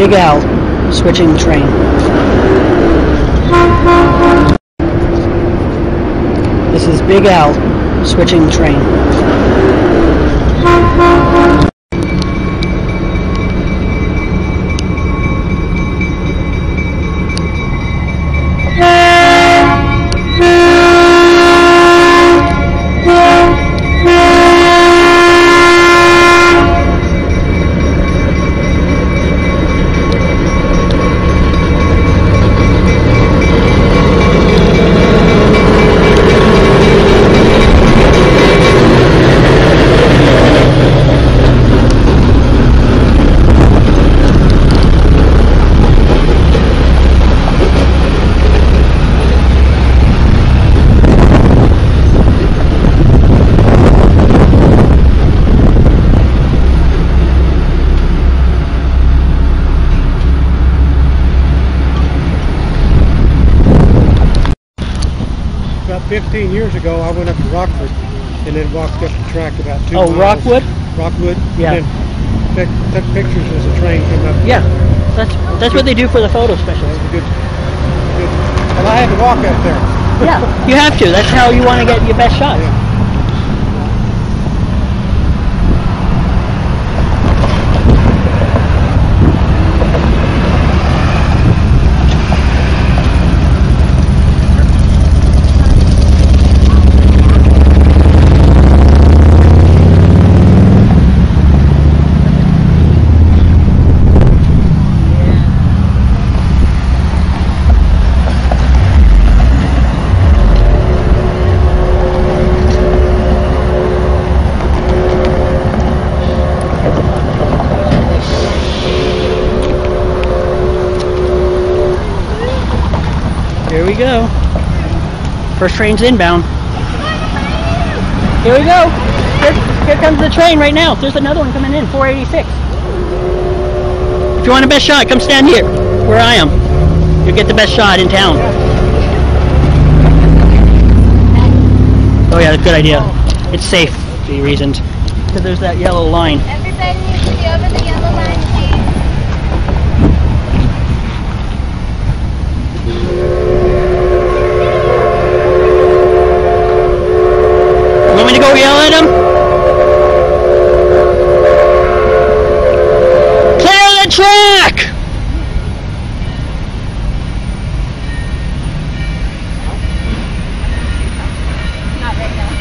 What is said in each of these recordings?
Big Al switching the train. This is Big Al switching the train. About 15 years ago, I went up to Rockford and then walked up the track about 2 miles. Oh, Rockwood? Rockwood. Yeah. And then took pictures as the train came up. Yeah, that's what they do for the photo specials. Good. Well, I had to walk up there. Yeah, you have to. That's how you want to get your best shot. Yeah. Here we go. First train's inbound. Here we go. Here comes the train right now. There's another one coming in, 486. If you want a best shot, come stand here, where I am. You'll get the best shot in town. Oh yeah, good idea. It's safe, for the reasons. Because there's that yellow line. Everybody needs to be over the yellow line, please. Want me to go yell at him? Clear the track! Not right now.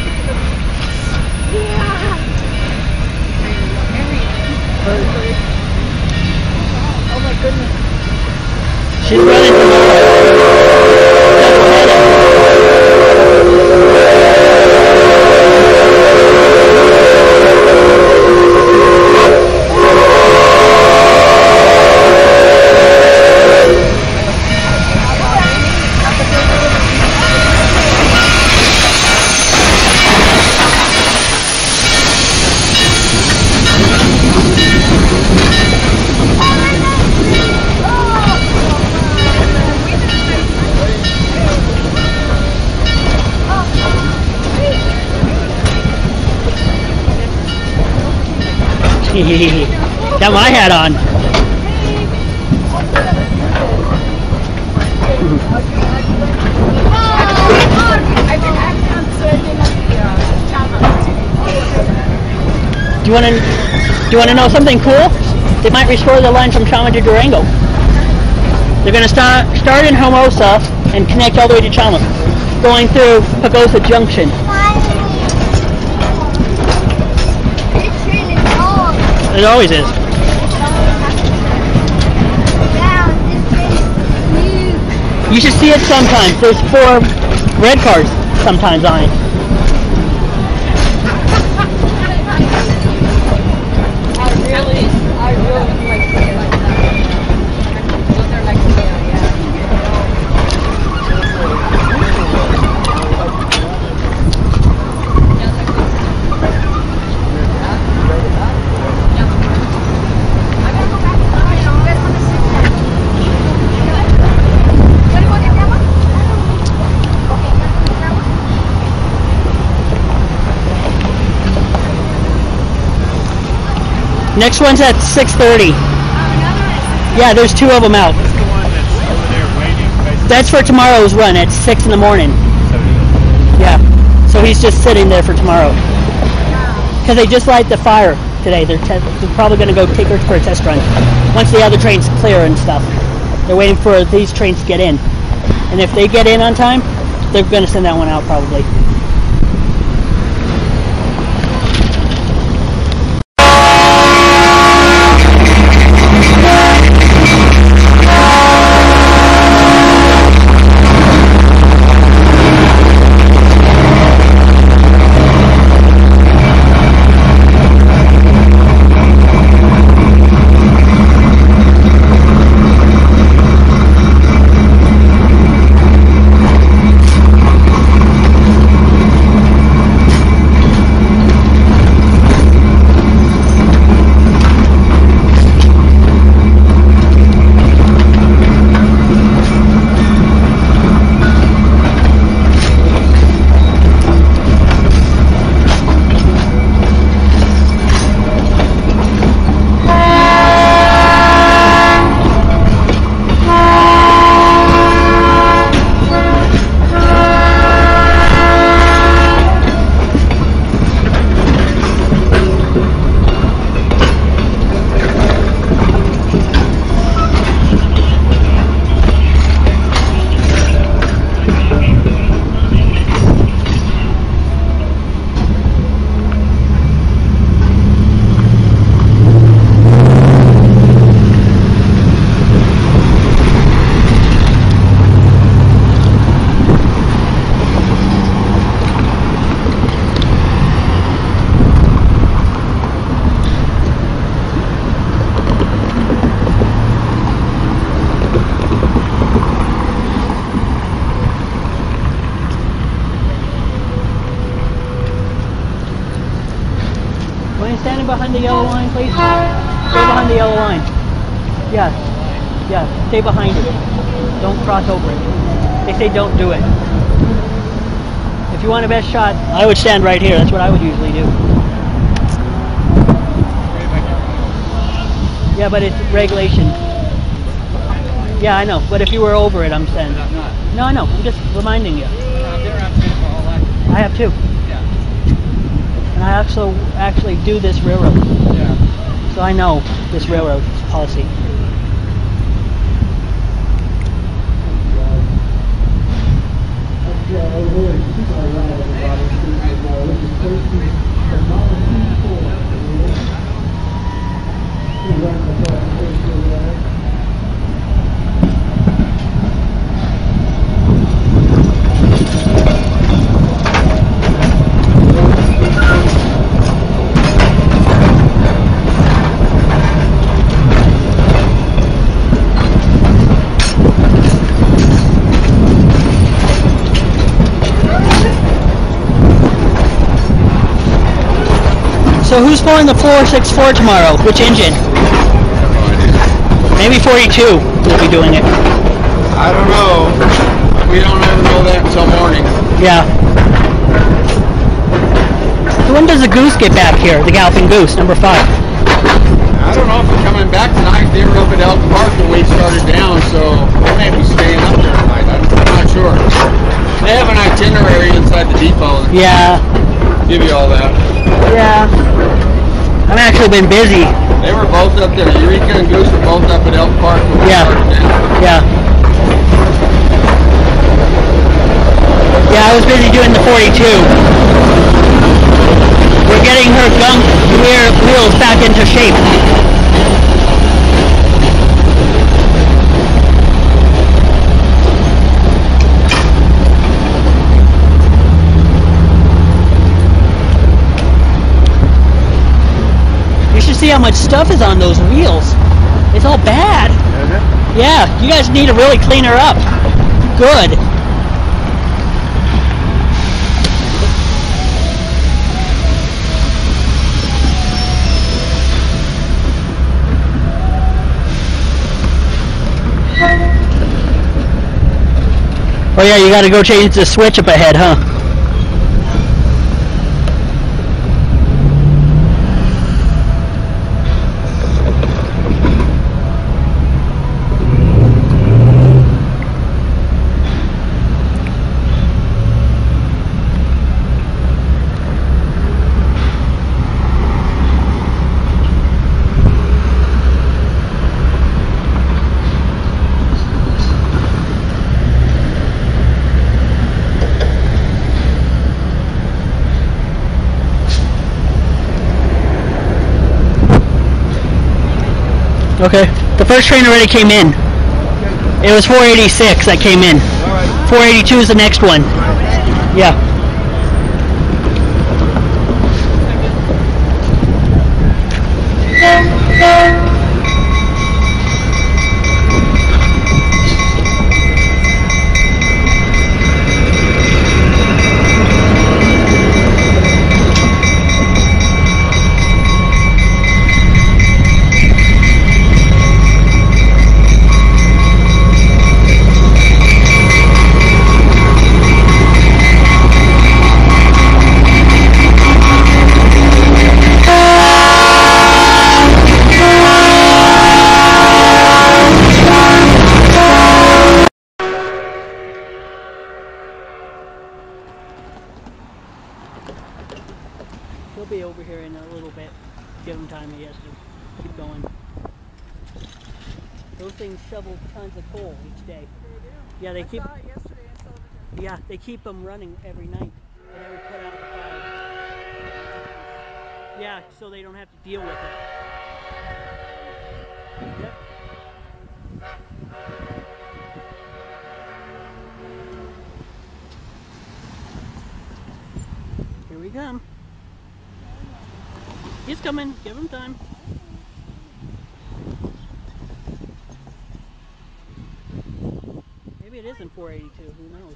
Oh my goodness. She's running from got my hat on. Do you want to know something cool? They might restore the line from Chama to Durango. They're going to start in Hermosa and connect all the way to Chama, going through Pagosa Junction. It always is. You should see it sometimes. There's 4 red cars sometimes on it. I really would like to see it like that. They're like, Next one's at 6:30. another one at 6:30. Yeah, there's 2 of them out. What's the one that's over there waiting? Basically? That's for tomorrow's run at 6 in the morning. So he- Yeah. So he's just sitting there for tomorrow. Because they just light the fire today. They're probably going to go take her for a test run. Once the other train's clear and stuff. They're waiting for these trains to get in. And if they get in on time, they're going to send that one out probably. Standing behind the yellow line, please. Stay behind the yellow line. Yeah. Yeah. Stay behind it. Don't cross over it. They say don't do it. If you want a best shot, I would stand right here. That's what I would usually do. Yeah, but it's regulation. Yeah, I know. But if you were over it, I'm saying. No, I know. I'm just reminding you. I have too. And I also actually do this railroad. Yeah. So I know this railroad policy. So who's pulling the 464 tomorrow? Which engine? Maybe 42 will be doing it. I don't know. We don't ever know that until morning. Yeah. So when does the Goose get back here? The Galloping Goose, number 5. I don't know if they're coming back tonight. They were up at Elk Park when we started down, so they may be staying up there tonight. I'm not sure. They have an itinerary inside the depot. Yeah. Give you all that. Yeah. I've actually been busy. They were both up there. Eureka and Goose were both up at Elk Park when we started down. Yeah. Yeah, I was busy doing the 42. We're getting her gunk wheels back into shape. See how much stuff is on those wheels. It's all bad. Is it? Yeah, you guys need to really clean her up. Good. Oh yeah, you gotta go change the switch up ahead, huh? Okay. The first train already came in. It was 486 that came in. All right. 482 is the next one. Yeah. He'll be over here in a little bit. Give him time, he has to keep going. Those things shovel tons of coal each day. Yeah, they keep. Yeah, they keep them running every night. They never put out the fire. Yeah, so they don't have to deal with it. Yep. Here we come. He's coming. Give him time. Maybe it isn't 482. Who knows?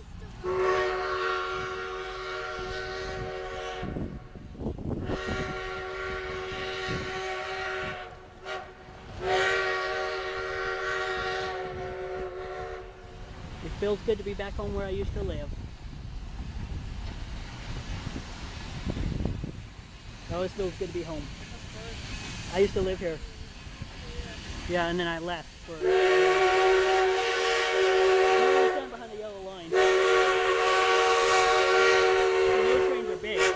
It feels good to be back home where I used to live. It always feels good to be home. I used to live here. Yeah, and then I left for... No, I stand behind the yellow line. Those trains are big.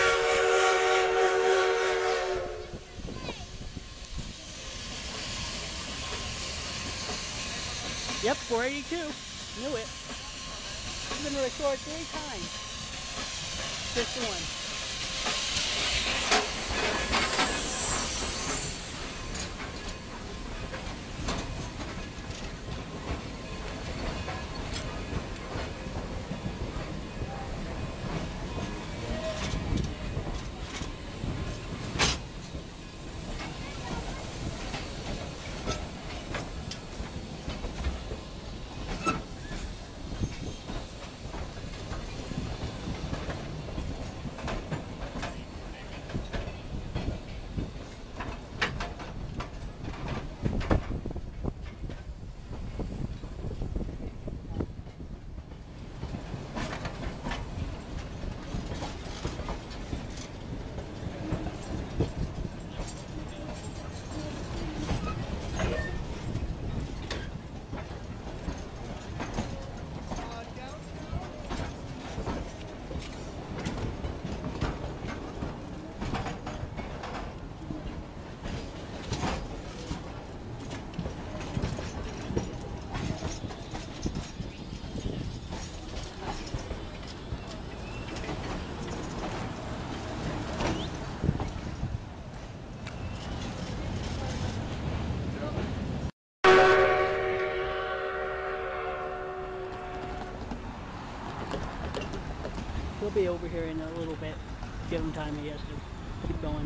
Yep, 482. Knew it. It's been restored 3 times. Just one. He'll be over here in a little bit. Give him time, he has to keep going.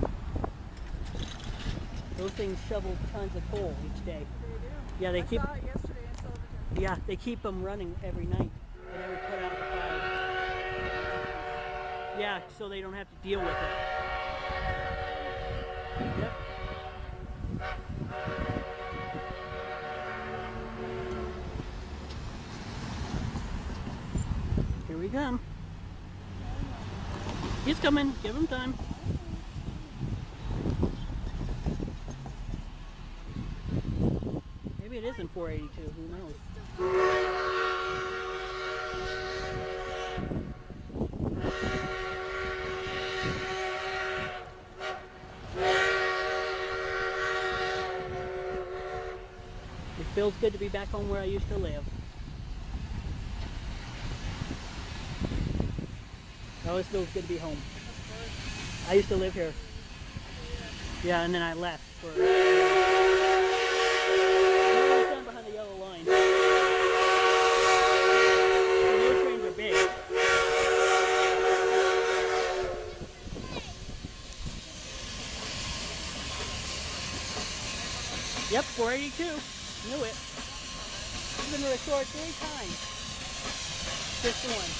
Those things shovel tons of coal each day. Yeah, they keep... Yeah, they keep them running every night. They never put out the fire. Yeah, so they don't have to deal with it. Yep. Here we come. He's coming. Give him time. Maybe it isn't 482. Who knows? It feels good to be back home where I used to live. It always feels good to be home. I used to live here. Yeah, and then I left for... 482. Knew it. It's been restored 3 times. Just the one.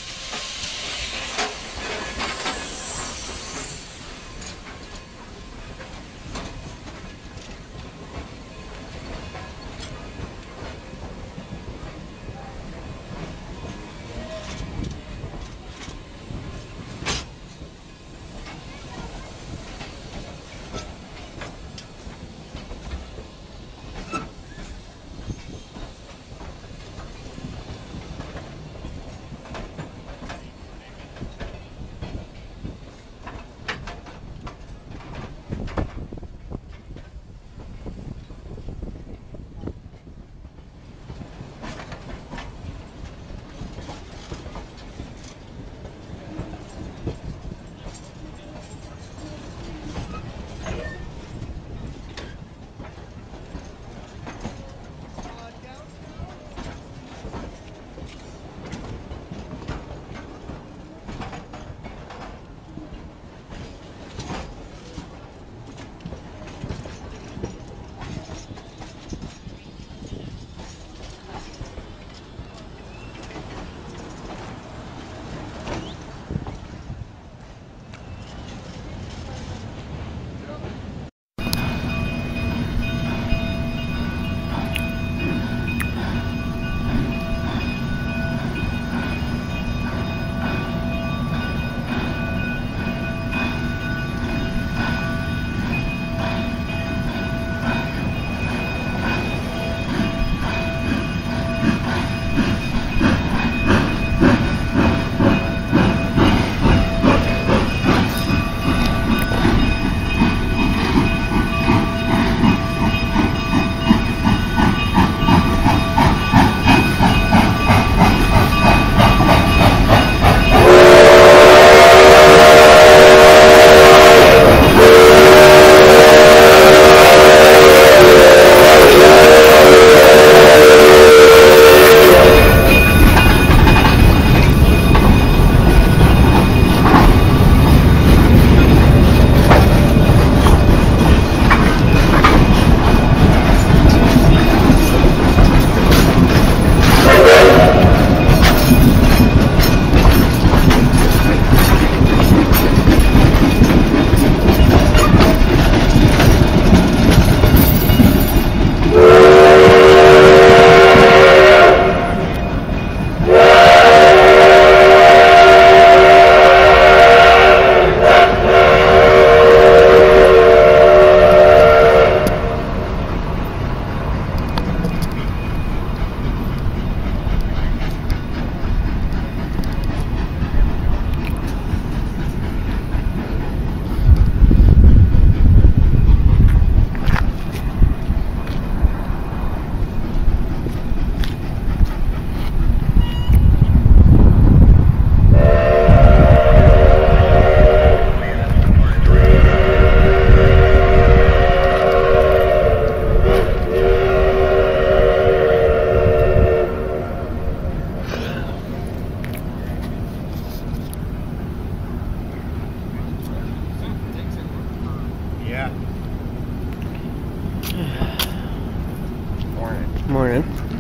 Morning.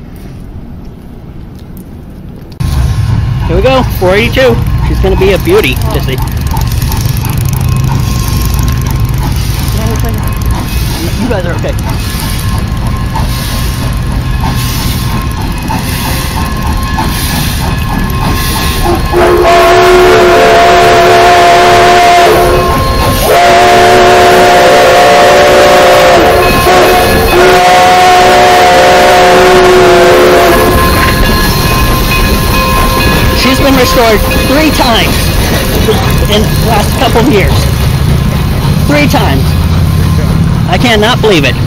Here we go, 482. She's gonna be a beauty to see. You guys are okay. She's been restored 3 times in the last couple of years. 3 times. I cannot believe it.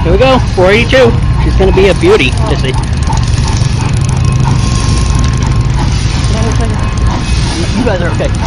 Here we go, 482. She's gonna be a beauty to see. You guys are okay.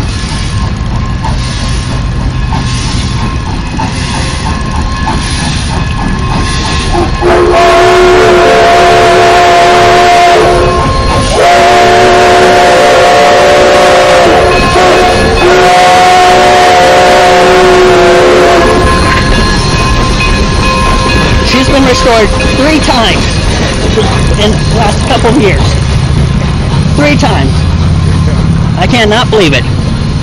She's been restored 3 times in the last couple of years. 3 times. I cannot believe it.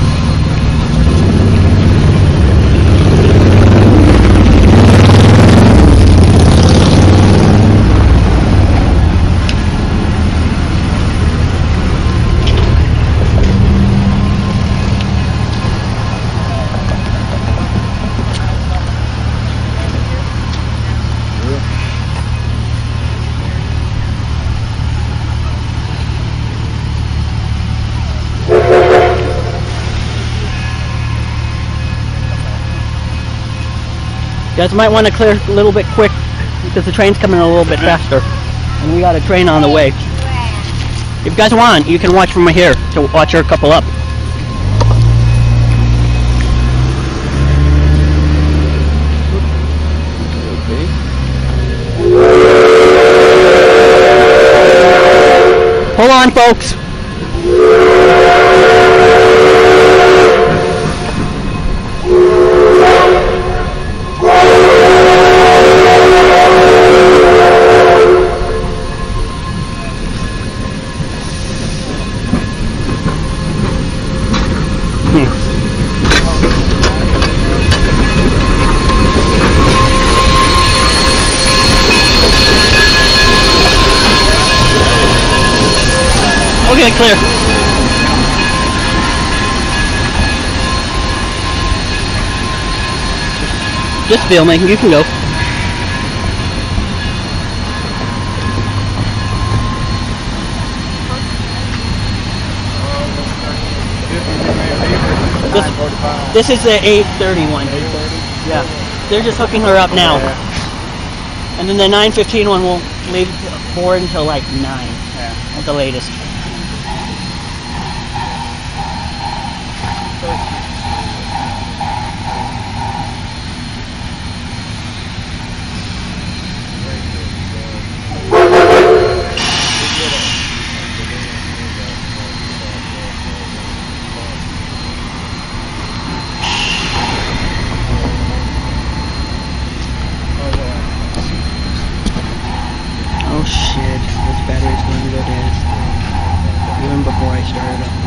You guys might want to clear a little bit quick because the train's coming a little bit faster. And we got a train on the way. If you guys want, you can watch from here to watch her couple up. Hold on, folks. Okay, clear. Just filming, you can go. This is the 831. Yeah, they're just hooking her up now. And then the 915 one will leave forward until like 9 at the latest. Oh shit, this battery's going to go dead. Even before I started up.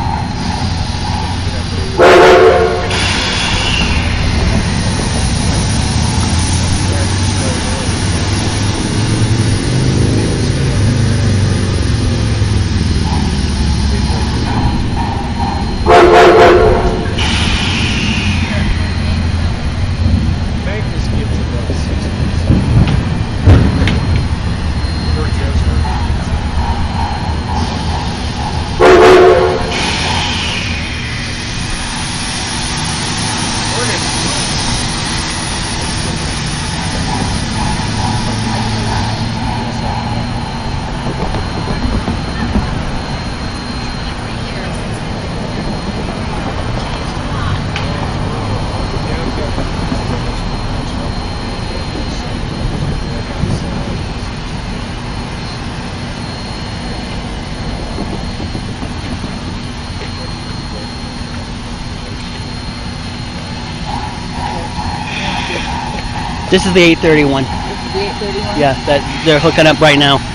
This is the 831. This is the 831? Yeah, that they're hooking up right now.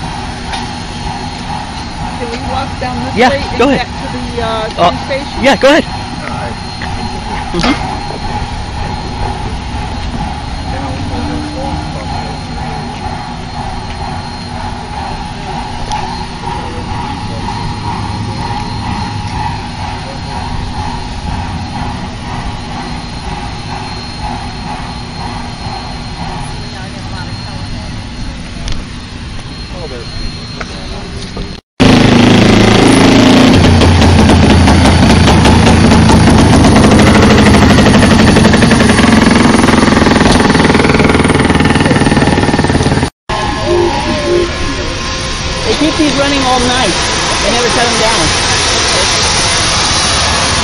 Can we walk down this Yeah, way and go ahead. get to the train station? Yeah, go ahead.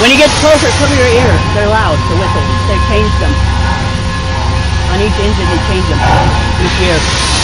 When he gets closer, cover your ears. They're loud, the whistles. They changed them. On each engine, they changed them. Each year.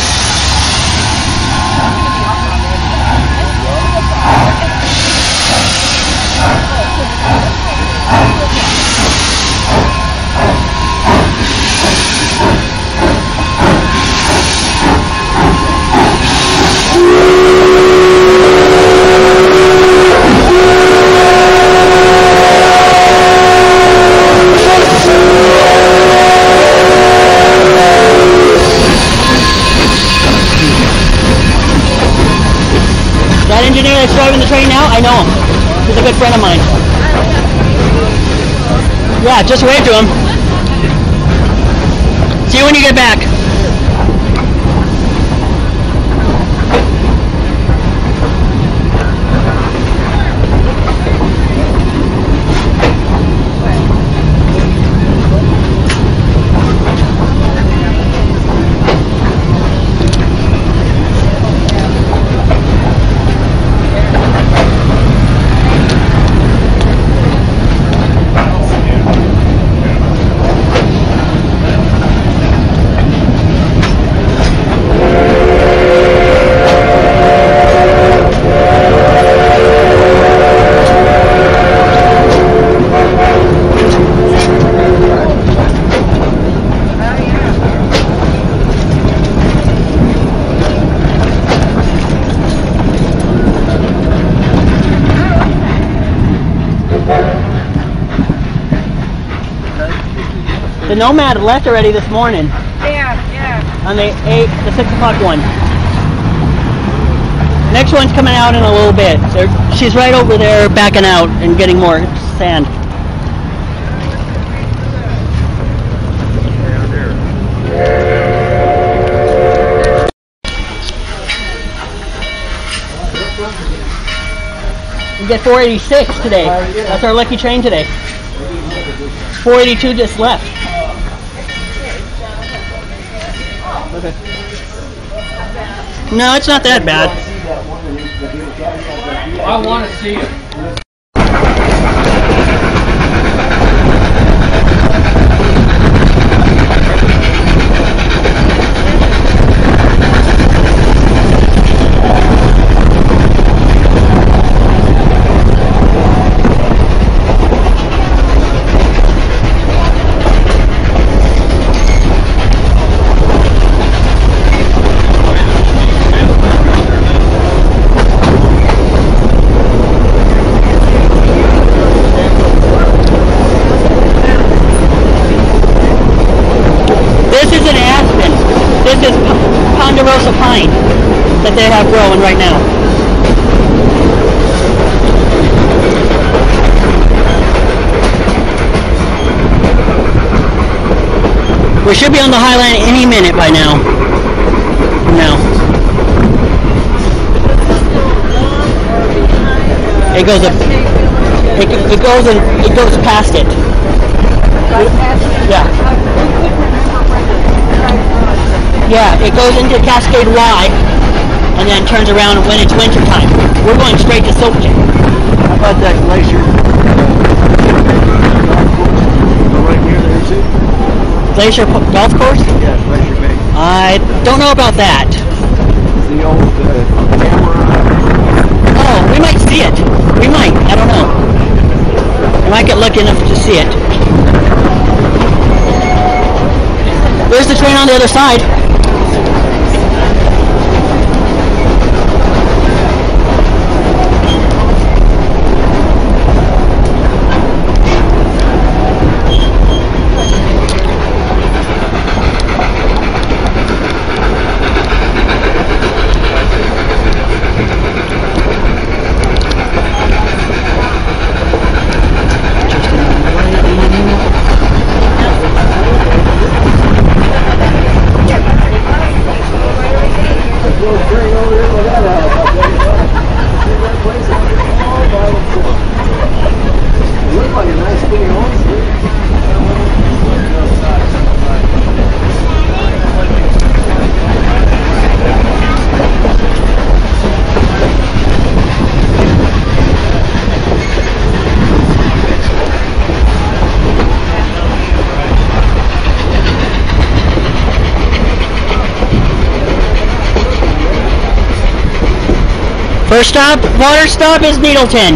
That engineer that's driving the train now, I know him. He's a good friend of mine. Yeah, just wave to him. See you when you get back. The Nomad left already this morning. Yeah. On the 6 o'clock one. Next one's coming out in a little bit. She's right over there backing out and getting more sand. We get 486 today. That's our lucky train today. 482 just left. Okay. No, it's not that bad. I want to see it. Ponderosa pine that they have growing right now. We should be on the Highline any minute by now. No. It goes up. It goes past it. Yeah. Yeah, it goes into Cascade Y and then turns around when it's winter time. We're going straight to Silverton. How about that glacier? Right here, there too. Glacier Golf Course? Yeah, Glacier Bay. I don't know about that. The old camera. Oh, we might see it. We might. I don't know. We might get lucky enough to see it. There's the train on the other side. water stop is Needleton.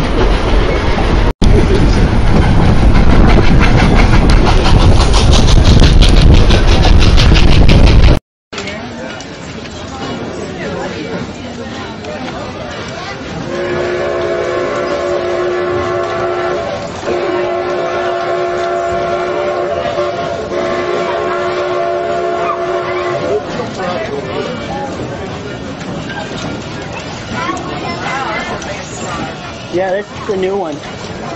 Yeah, this is the new one.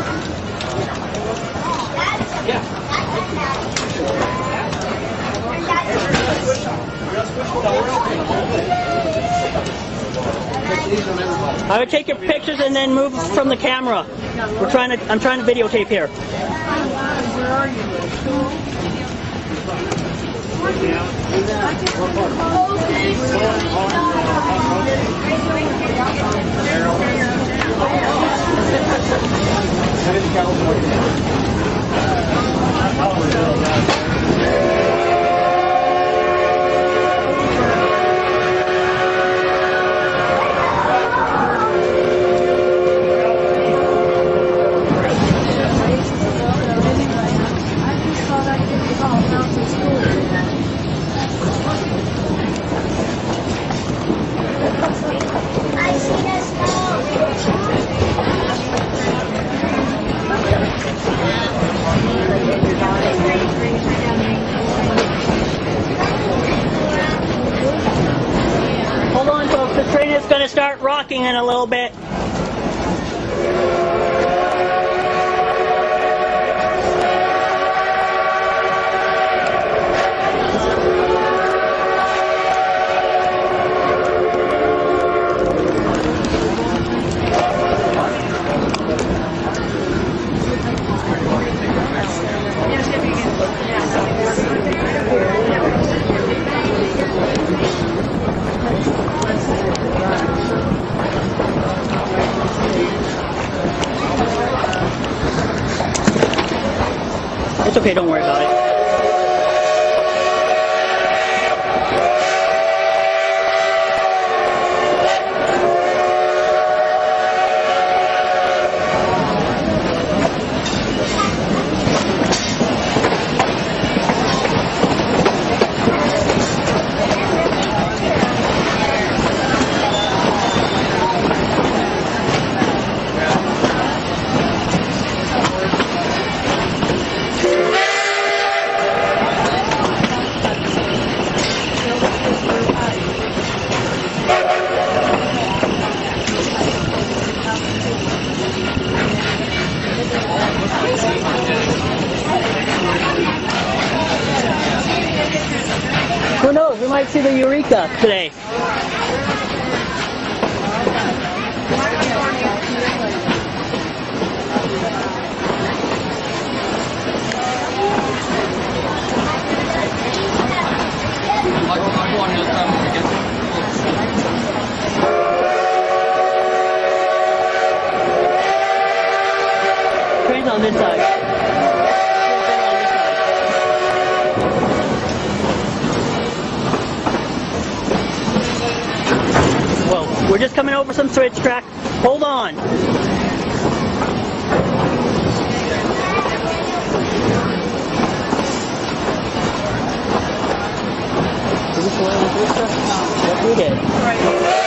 I would take your pictures and then move from the camera. I'm trying to videotape here. Where are Hold on, folks. The train is going to start rocking in a little bit. It's okay, don't worry about it. Who knows? We might see the Eureka today. Train's on this side. We're just coming over some switch track. Hold on. Is this the way we do stuff? Yes, we did. Right.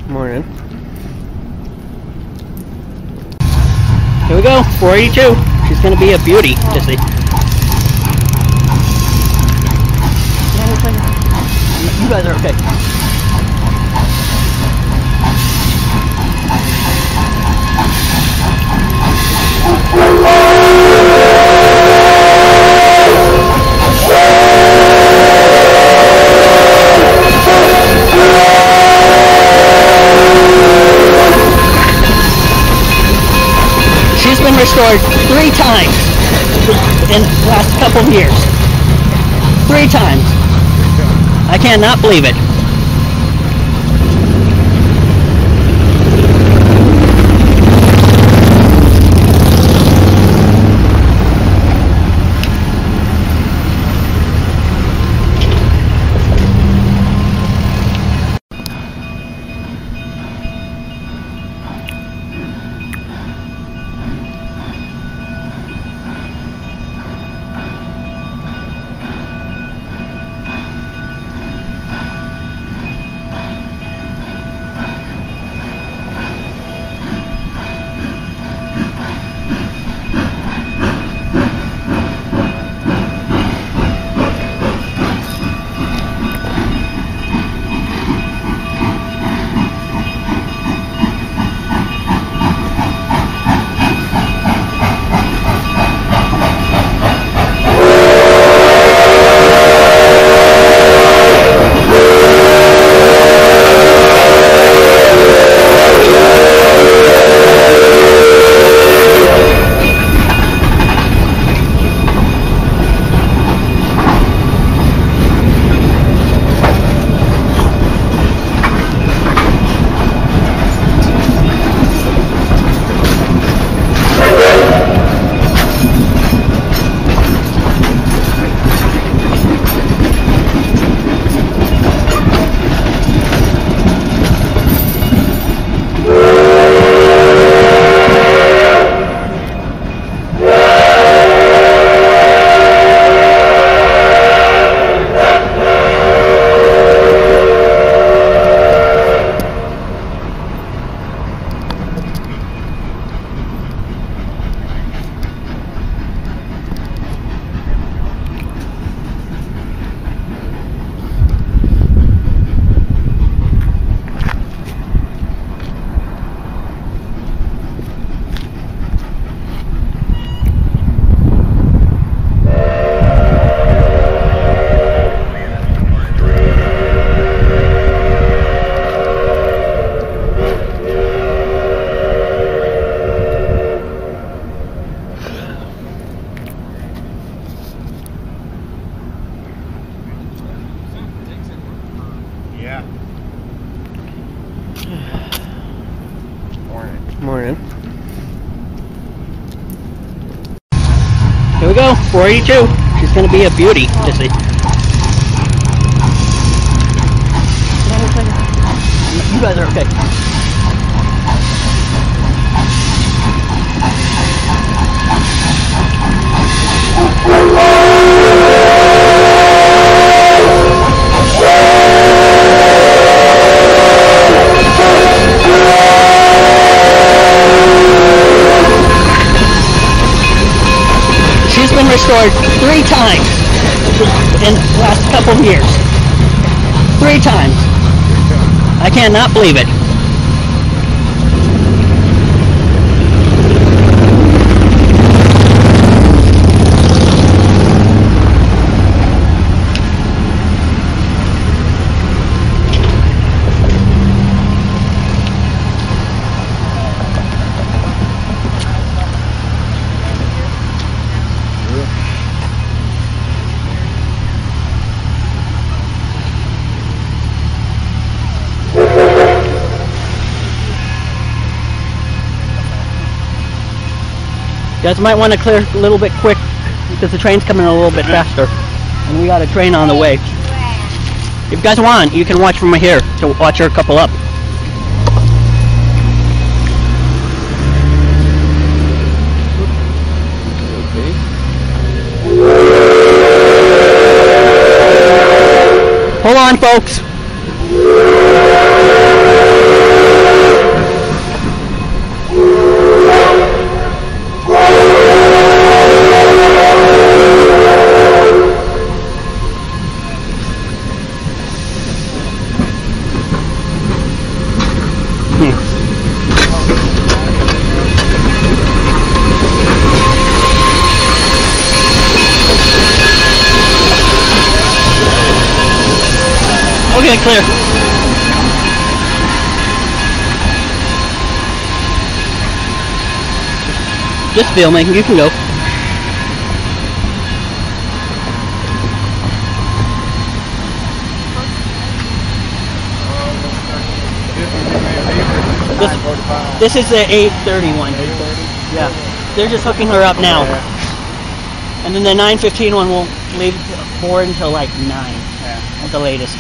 Morning. Here we go, 482. She's gonna be a beauty to see. You guys are okay. She's been restored 3 times in the last couple of years. 3 times. I cannot believe it. Yeah. Morning. Here we go, 482. She's gonna be a beauty to see. You guys are okay. She's been restored 3 times in the last couple of years. 3 times. I cannot believe it. You guys might want to clear a little bit quick because the train's coming a little bit faster. And we got a train on the way. If you guys want, you can watch from here to watch her couple up. Hold on, folks. Okay, clear. Just filming. You can go. This is the 831. 8:30? Yeah. They're just hooking her up now. And then the 9:15 one will leave forward until like 9 at the latest.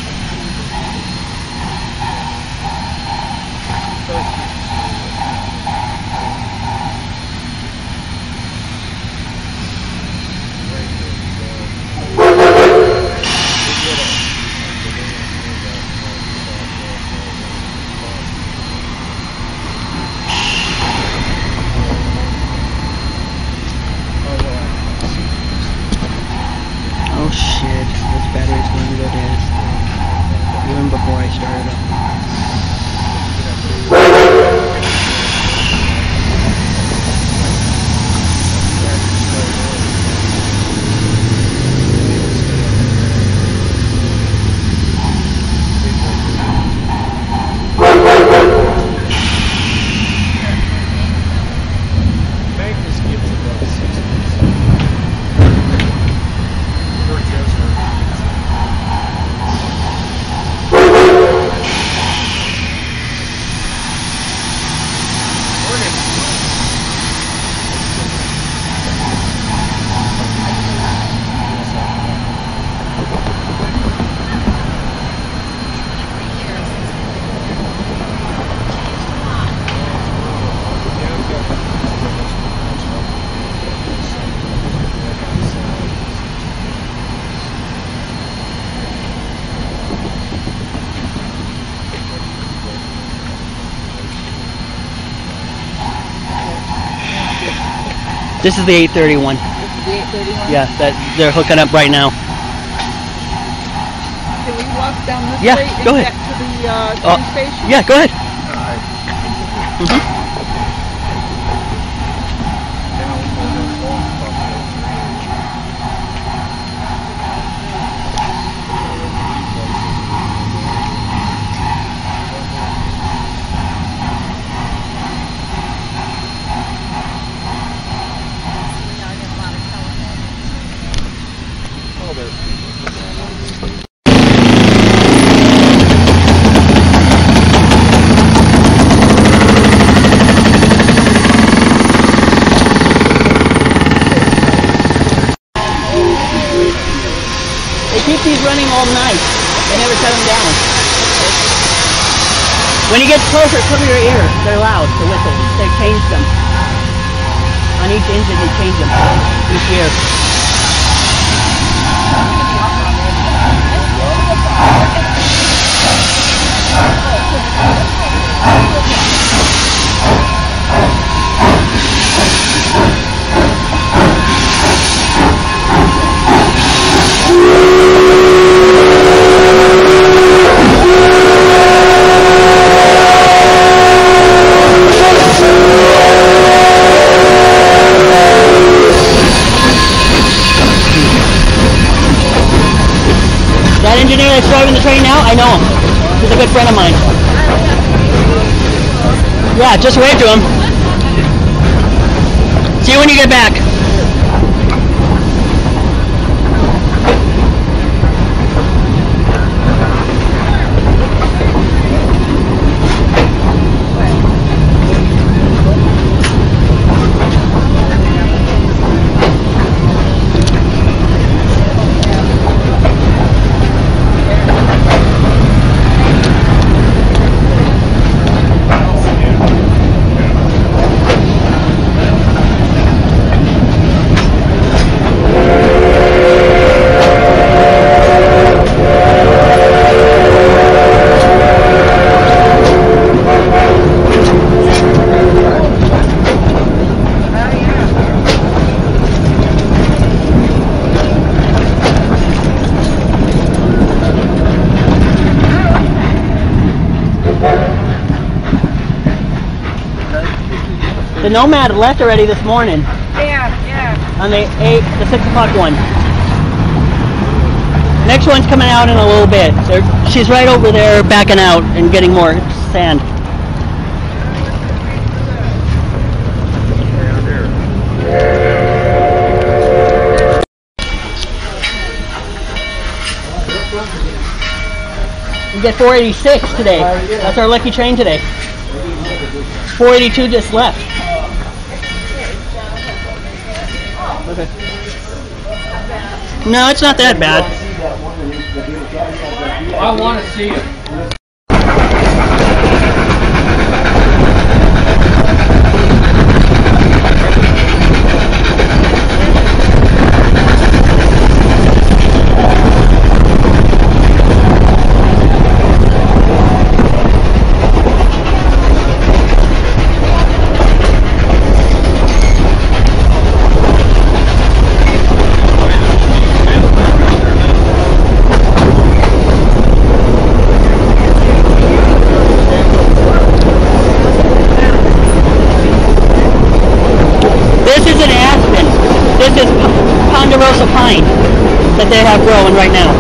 Oh shit, this battery's going to go dead. Even before I started up. This is the 831. This is the 831? Yeah, that they're hooking up right now. Can we walk down this Yeah, way and go ahead. get to the train station? Yeah, go ahead. They keep these running all night. They never shut them down. When you get closer, cover your ears. They're loud, the whistles. They change them. On each engine, they change them. Each year. That engineer that's driving the train now, I know him. He's a good friend of mine. Yeah, just wave to him. See you when you get back. The Nomad left already this morning Yeah. on the 6 o'clock one. Next one's coming out in a little bit. She's right over there backing out and getting more sand. We get 486 today. That's our lucky train today. 482 just left. Okay. No, it's not that bad. I want to see it. This is Ponderosa pine that they have growing right now.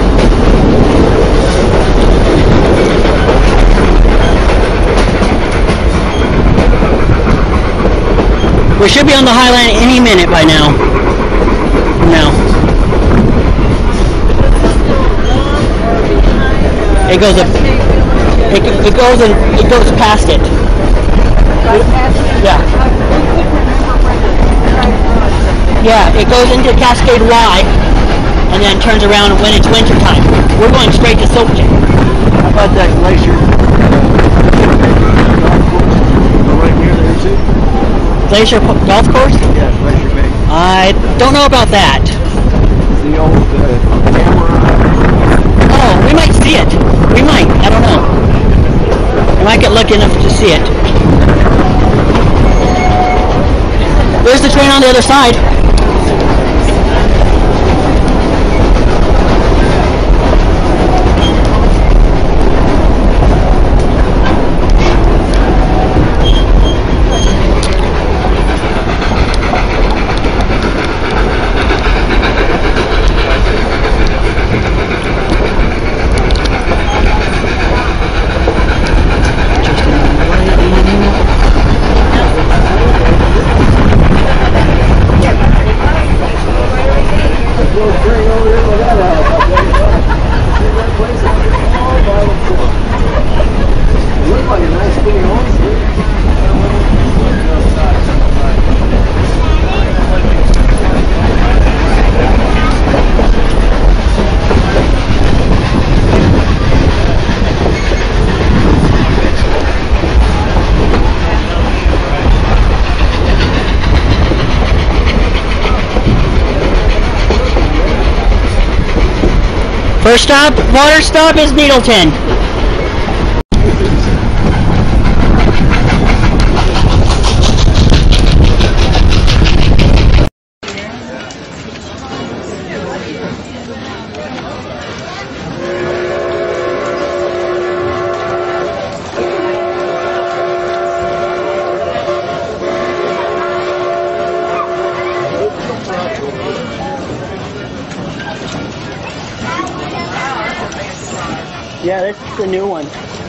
We should be on the Highline any minute by now. No. It goes up. It goes past it. Yeah. Yeah, it goes into Cascade Y and then turns around when it's winter time. We're going straight to Silkton. How about that glacier? Right near there too? Glacier Golf Course? Yeah, Glacier Bay. I don't know about that. The old camera. Oh, we might see it. We might. I don't know. We might get lucky enough to see it. There's the train on the other side. First stop, water stop is Needleton. Yeah, this is the new one.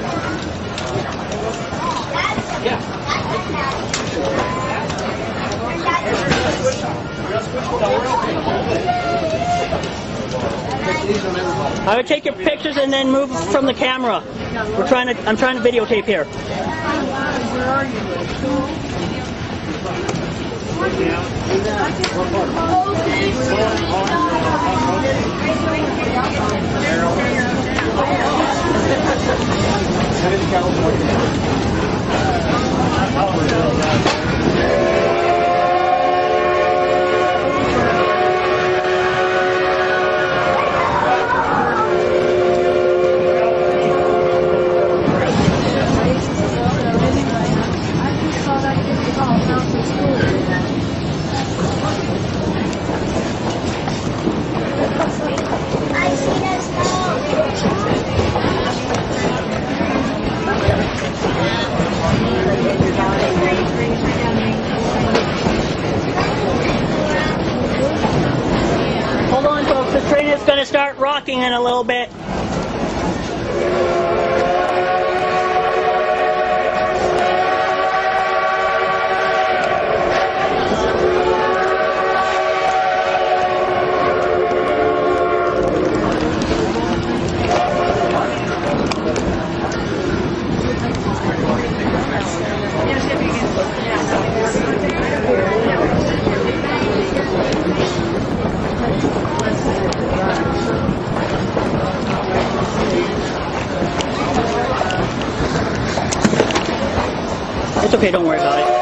I would take your pictures and then move from the camera. I'm trying to videotape here. cooking in a little bit. It's okay, don't worry about it.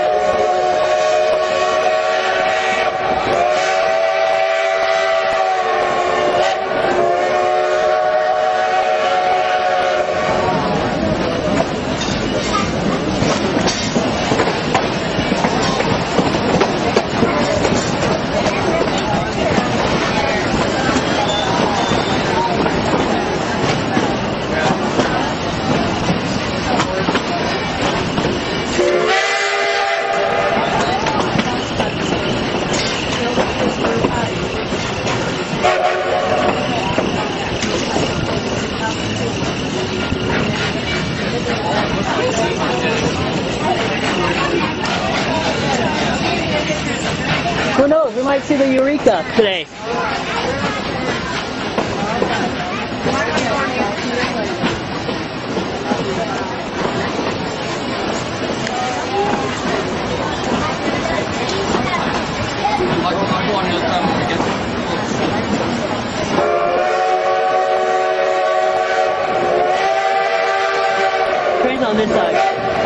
Who knows? We might see the Eureka today. Train's on this side.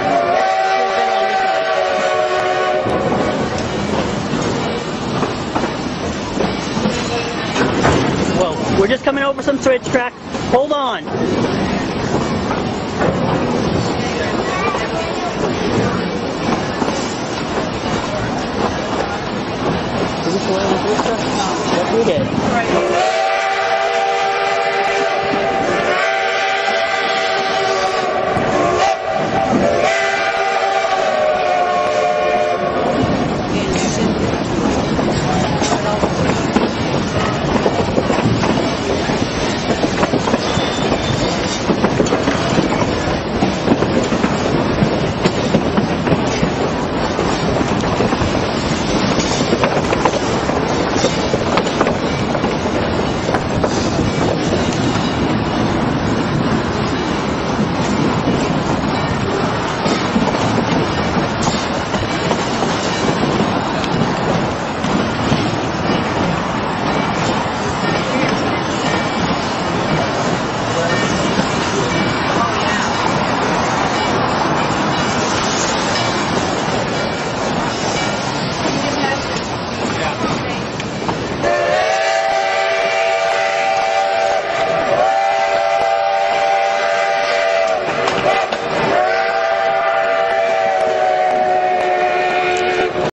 Whoa, we're just coming over some switch track. Hold on. Did we spoil the switch track? Yes, we did.